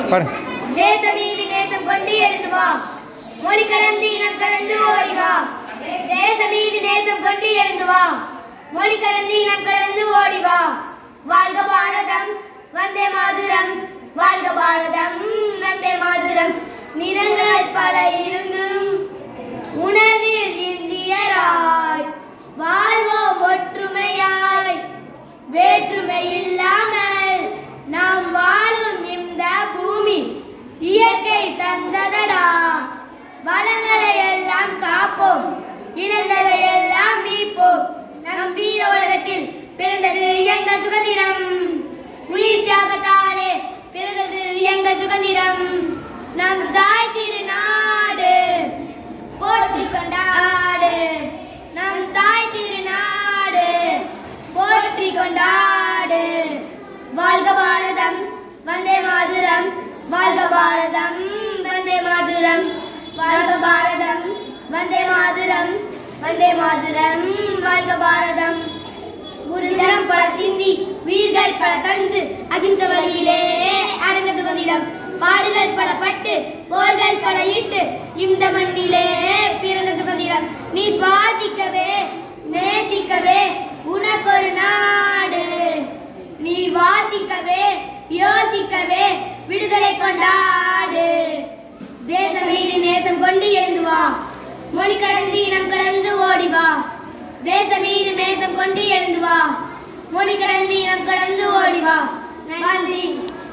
தேசம் மீது நேசம் கொண்டு எழுந்து வா, மொழி கலந்து இனம் கலந்து ஓடி வா. தேசம் மீது நேசம் கொண்டு எழுந்து வா, மொழி கலந்து இனம் கலந்து ஓடி வா. வாழ்க பாரதம் வந்தே மாதரம், வாழ்க பாரதம் வந்தே மாதரம். நிறங்கள் பல இருந்தும் உணர்வில் இந்தியராய் வாழ்வோம் ஒற்றுமையாய். வேற்றுமை இல்லாமல் நாம் வாழும் இந்த பூமி இயற்கை தந்ததடா. வளங்களை எல்லாம் காப்போம், இழந்ததை எல்லாம் மீட்போம். நம் வீர உலகத்தில் பிறந்தது எங்கள் சுதந்திரம், உயிர் தியாகத்தாலே பிறந்தது எங்கள் சுதந்திரம். நம் தாய் திருநாடு போற்றி கொண்டாடு, நம் தாய் திருநாடு போற்றி கொண்டாடு. வாழ்க பாரதம் வந்தே மாதரம், வாழ்க பாரதம் வந்தே மாதரம், வாழ்க பாரதம் வந்தே மாதரம், வந்தே மாதரம், வாழ்க பாரதம். உருதரம் பல சிந்தி உயிர்கள் பல தந்து அகிம்ச வழியிலே அடங்க சுதந்திரம். பாடுகள் பல பட்டு போர்கள் பல இட்டு இந்த மண்ணிலே பிறந்த சுதந்திரம். நீ சுவாசிக்கவே நேசிக்கவே உனக்கொரு நாடு, நீ வாசிக்கவே யோசிக்கவே விடுதலை கொண்டாடு. தேசம் மீது நேசம் கொண்டு எழுந்து வா, மொழி கலந்து இனம் கலந்து ஓடி வா. தேசம் மீது நேசம் கொண்டு எழுந்து வா, மொழி கலந்து இனம் கலந்து ஓடி வா. நன்றி.